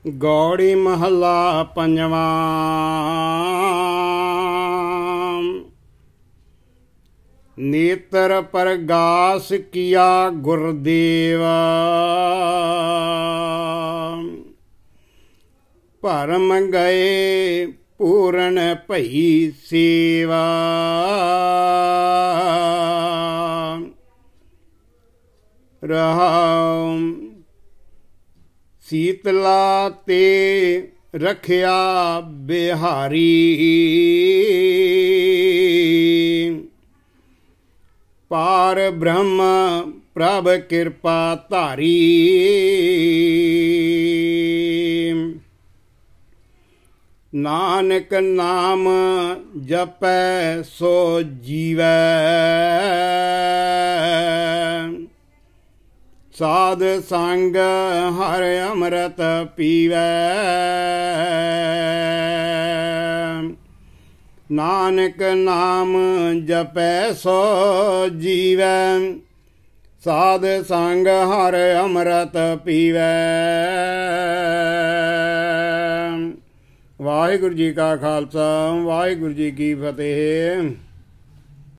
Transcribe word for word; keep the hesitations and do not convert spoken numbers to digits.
गौड़ी महला पंजवा। नेत्र परगास किया गुरदेवा, भरम गए पूरन भई सेवा। रहाम शीतला ते रखिया बिहारी, पार ब्रह्म प्रभ कृपा धारी। नानक नाम जपै सो जीवै, साध संग हर अमृत पीवै। नानक नाम जपै सो जीवै, साध संग हर अमृत पीवै। वाहिगुरू जी का खालसा, वाहिगुरू जी की फतेह।